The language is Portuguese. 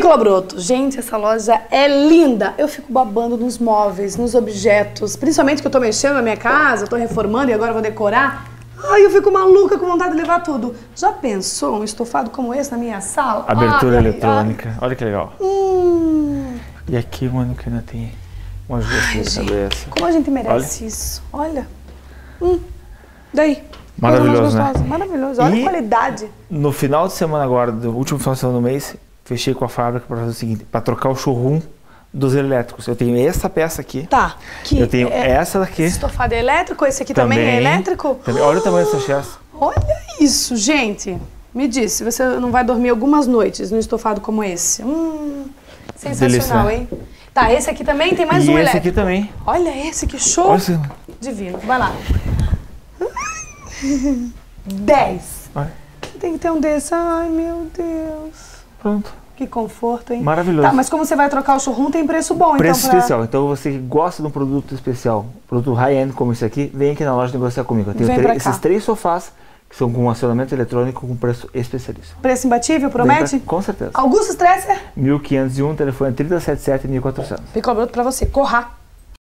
Piclobroto. Gente, essa loja é linda. Eu fico babando nos móveis, nos objetos. Principalmente que eu tô mexendo na minha casa, eu tô reformando e agora vou decorar. Ai, eu fico maluca com vontade de levar tudo. Já pensou um estofado como esse na minha sala? Abertura eletrônica. Olha que legal. E aqui, mano, que ainda tem umas duas cabeças. Como a gente merece isso. Olha. Daí. Maravilhoso, né? Maravilhoso. Olha a qualidade. No final de semana agora, do último final de semana do mês, fechei com a fábrica para fazer o seguinte, para trocar o showroom dos elétricos. Eu tenho essa peça aqui. Tá. Que eu tenho essa daqui. Esse estofado é elétrico? Esse aqui também é elétrico? Também. Olha o tamanho dessa peça. Olha isso, gente. Me diz, se você não vai dormir algumas noites num estofado como esse. Sensacional, delícia, né? hein? Tá, esse aqui também tem mais um elétrico. E esse aqui também. Olha esse, que show. Olha esse. Divino. Vai lá. 10. Olha. Tem que ter um desse. Ai, meu Deus. Pronto. Que conforto, hein? Maravilhoso. Tá, mas como você vai trocar o showroom, tem preço bom, preço então. Especial. Então você que gosta de um produto especial, produto high-end como esse aqui, vem aqui na loja negociar comigo. Eu tenho esses 3 sofás que são com acionamento eletrônico com preço especialista. Preço imbatível, promete? Com certeza. Augusto Stresser? 1501, telefone 377 1400. Piclobroto pra você. Corra.